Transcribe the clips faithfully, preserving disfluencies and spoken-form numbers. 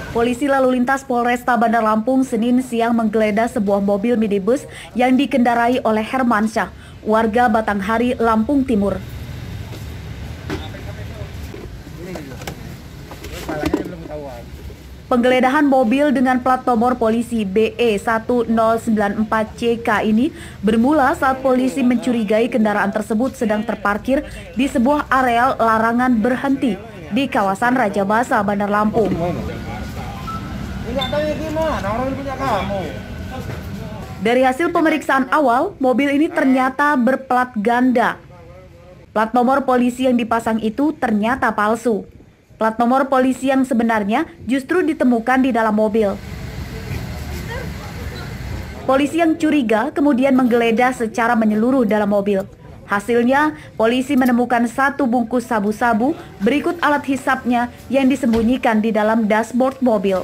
Polisi lalu lintas Polresta Bandar Lampung Senin siang menggeledah sebuah mobil minibus yang dikendarai oleh Hermansyah, warga Batanghari, Lampung Timur. Penggeledahan mobil dengan plat nomor polisi B E satu nol sembilan empat C K ini bermula saat polisi mencurigai kendaraan tersebut sedang terparkir di sebuah areal larangan berhenti di kawasan Raja Basa, Bandar Lampung. Dari hasil pemeriksaan awal, mobil ini ternyata berplat ganda. Plat nomor polisi yang dipasang itu ternyata palsu. Plat nomor polisi yang sebenarnya justru ditemukan di dalam mobil. Polisi yang curiga kemudian menggeledah secara menyeluruh dalam mobil. Hasilnya, polisi menemukan satu bungkus sabu-sabu berikut alat hisapnya yang disembunyikan di dalam dashboard mobil.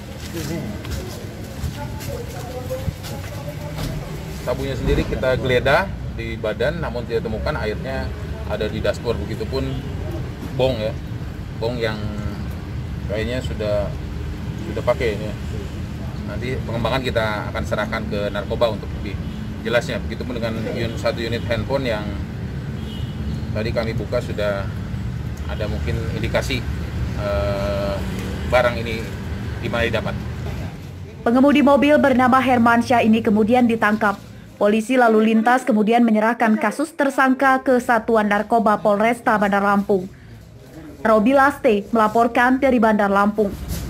Sabunya sendiri kita geledah di badan, namun tidak temukan. Airnya ada di dashboard, begitupun bong ya, bong yang kayaknya sudah sudah pakai ini. Nanti pengembangan kita akan serahkan ke narkoba untuk lebih jelasnya. Begitupun dengan unit, satu unit handphone yang tadi kami buka sudah ada mungkin indikasi eh, barang ini di mana didapat. Pengemudi mobil bernama Hermansyah ini kemudian ditangkap. Polisi lalu lintas kemudian menyerahkan kasus tersangka ke Satuan Narkoba Polresta Bandar Lampung. Robi Laste melaporkan dari Bandar Lampung.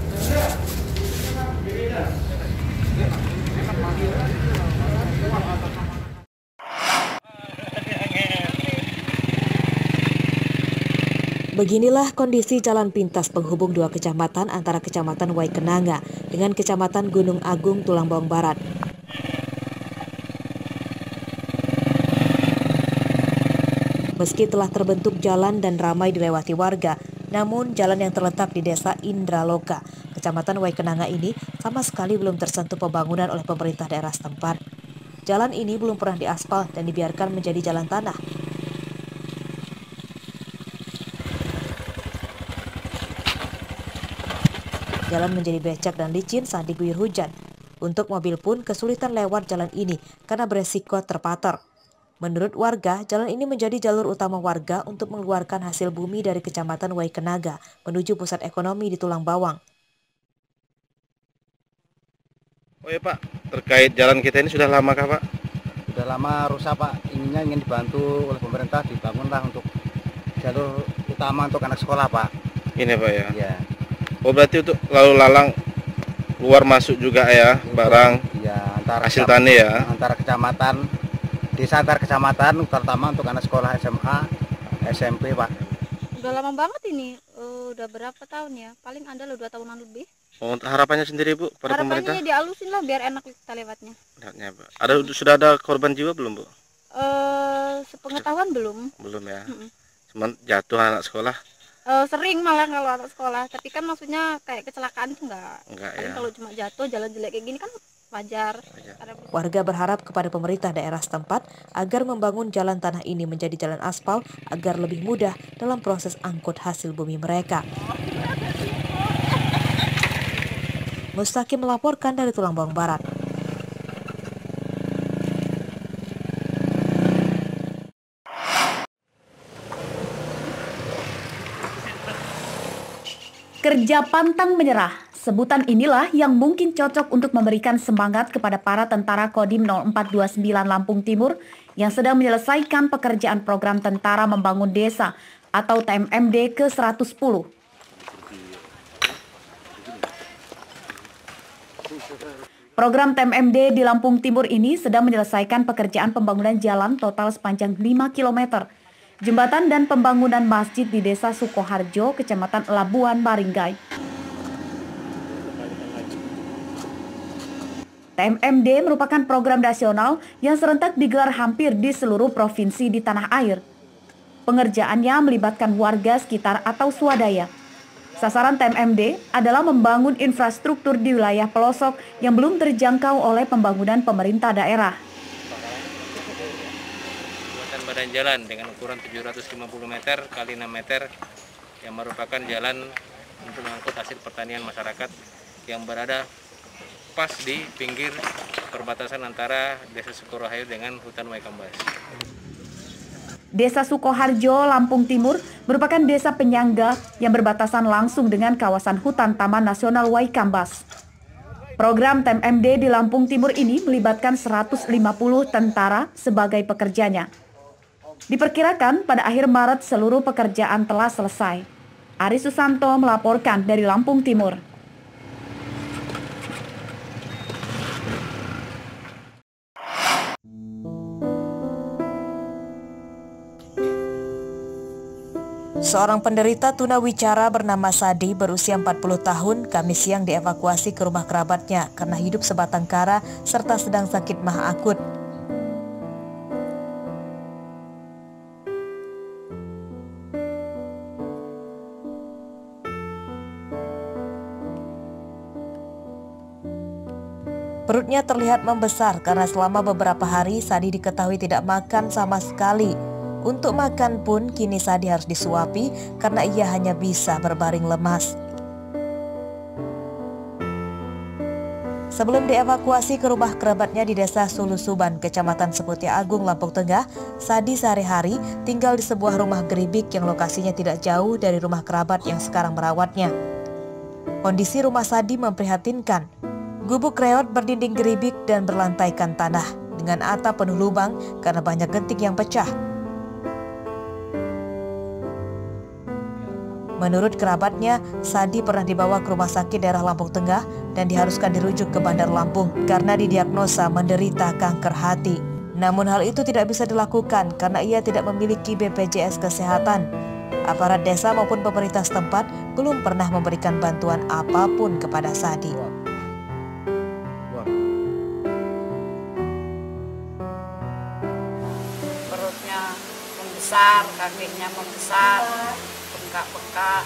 Beginilah kondisi jalan pintas penghubung dua kecamatan antara Kecamatan Waikenanga dengan Kecamatan Gunung Agung, Tulang Bawang Barat. Meski telah terbentuk jalan dan ramai dilewati warga, namun jalan yang terletak di Desa Indraloka, Kecamatan Waikenanga ini sama sekali belum tersentuh pembangunan oleh pemerintah daerah setempat. Jalan ini belum pernah diaspal dan dibiarkan menjadi jalan tanah. Jalan menjadi becek dan licin saat diguyur hujan. Untuk mobil pun kesulitan lewat jalan ini karena beresiko terpater. Menurut warga, jalan ini menjadi jalur utama warga untuk mengeluarkan hasil bumi dari Kecamatan Waikenanga menuju pusat ekonomi di Tulang Bawang. Oh ya Pak, terkait jalan kita ini sudah lama kah Pak? Sudah lama rusak Pak, inginnya ingin dibantu oleh pemerintah, dibangunlah untuk jalur utama untuk anak sekolah Pak. Ini Pak ya? Iya. Oh berarti untuk lalu lalang luar masuk juga ya, barang ya, antara hasil tani ya? Antara kecamatan, desa antar kecamatan, terutama untuk anak sekolah S M A, S M P Pak. Udah lama banget ini, uh, udah berapa tahun ya, paling ada loh dua tahunan lebih. Oh, harapannya sendiri Bu pada harapannya pemerintah? Harapannya dialusin lah biar enak kita lewatnya. Lihatnya, Pak. Ada sudah ada korban jiwa belum Bu? Uh, sepengetahuan belum. Belum ya. Mm-mm. Cuman jatuh anak sekolah? Uh, sering malah kalau anak sekolah, tapi kan maksudnya kayak kecelakaan itu enggak. Enggak ya. Kalau cuma jatuh jalan jelek kayak gini kan wajar. Warga berharap kepada pemerintah daerah setempat agar membangun jalan tanah ini menjadi jalan aspal agar lebih mudah dalam proses angkut hasil bumi mereka. Mustaqim melaporkan dari Tulang Bawang Barat. Kerja pantang menyerah. Sebutan inilah yang mungkin cocok untuk memberikan semangat kepada para tentara Kodim nol empat dua sembilan Lampung Timur yang sedang menyelesaikan pekerjaan program Tentara Membangun Desa atau T M M D ke seratus sepuluh. Program T M M D di Lampung Timur ini sedang menyelesaikan pekerjaan pembangunan jalan total sepanjang lima kilometer, jembatan dan pembangunan masjid di Desa Sukoharjo, Kecamatan Labuan Maringgai. T M M D merupakan program nasional yang serentak digelar hampir di seluruh provinsi di tanah air. Pengerjaannya melibatkan warga sekitar atau swadaya. Sasaran T M M D adalah membangun infrastruktur di wilayah pelosok yang belum terjangkau oleh pembangunan pemerintah daerah. Buatan badan jalan dengan ukuran tujuh ratus lima puluh meter kali enam meter yang merupakan jalan untuk mengangkut hasil pertanian masyarakat yang berada pas di pinggir perbatasan antara Desa Sukorahayu dengan hutan Waikambas. Desa Sukoharjo, Lampung Timur merupakan desa penyangga yang berbatasan langsung dengan kawasan hutan Taman Nasional Waikambas. Program T M M D di Lampung Timur ini melibatkan seratus lima puluh tentara sebagai pekerjanya. Diperkirakan pada akhir Maret seluruh pekerjaan telah selesai. Ari Susanto melaporkan dari Lampung Timur. Seorang penderita tunawicara bernama Sadi berusia empat puluh tahun Kamis siang dievakuasi ke rumah kerabatnya karena hidup sebatang kara serta sedang sakit maha akut. Perutnya terlihat membesar karena selama beberapa hari Sadi diketahui tidak makan sama sekali. Untuk makan pun kini Sadi harus disuapi karena ia hanya bisa berbaring lemas. Sebelum dievakuasi ke rumah kerabatnya di Desa Sulusuban, Kecamatan Seputi Agung, Lampung Tengah, Sadi sehari-hari tinggal di sebuah rumah geribik yang lokasinya tidak jauh dari rumah kerabat yang sekarang merawatnya. Kondisi rumah Sadi memprihatinkan. Gubuk reot berdinding geribik dan berlantaikan tanah dengan atap penuh lubang karena banyak genting yang pecah. Menurut kerabatnya, Sadi pernah dibawa ke rumah sakit daerah Lampung Tengah dan diharuskan dirujuk ke Bandar Lampung karena didiagnosa menderita kanker hati. Namun hal itu tidak bisa dilakukan karena ia tidak memiliki B P J S Kesehatan. Aparat desa maupun pemerintah setempat belum pernah memberikan bantuan apapun kepada Sadi. Perutnya membesar, kakinya membesar. Bengkak-bengkak.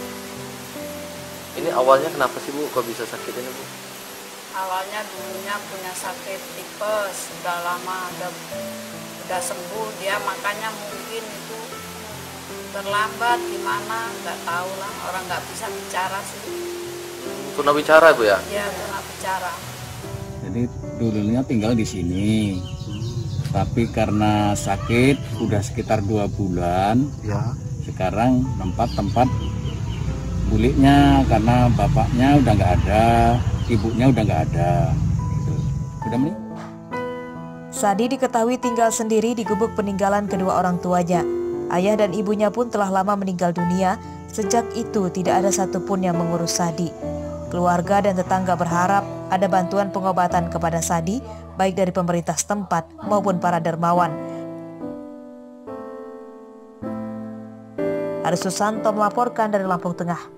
Ini awalnya kenapa sih Bu? Kok bisa sakit ini Bu? Awalnya dulunya punya sakit tipes, sudah lama udah, udah sembuh dia, makanya mungkin itu terlambat gimana, nggak tahu lah, orang nggak bisa bicara sih. Tunawicara Bu ya? Iya, tunawicara. Jadi dulunya tinggal di sini, tapi karena sakit udah sekitar dua bulan. Ya. Sekarang tempat-tempat buliknya karena bapaknya udah nggak ada, ibunya udah nggak ada. Udah meninggal. Sadi diketahui tinggal sendiri di gubuk peninggalan kedua orang tuanya. Ayah dan ibunya pun telah lama meninggal dunia. Sejak itu tidak ada satupun yang mengurus Sadi. Keluarga dan tetangga berharap ada bantuan pengobatan kepada Sadi, baik dari pemerintah setempat maupun para dermawan. Ari Susanto melaporkan dari Lampung Tengah.